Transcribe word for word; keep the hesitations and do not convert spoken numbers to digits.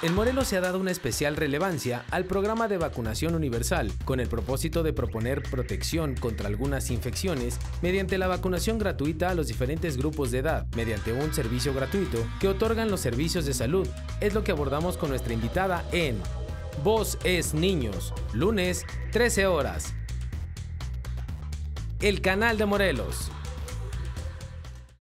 En Morelos se ha dado una especial relevancia al programa de vacunación universal, con el propósito de proponer protección contra algunas infecciones mediante la vacunación gratuita a los diferentes grupos de edad, mediante un servicio gratuito que otorgan los servicios de salud. Es lo que abordamos con nuestra invitada en Voz es Niños, lunes, trece horas. El canal de Morelos.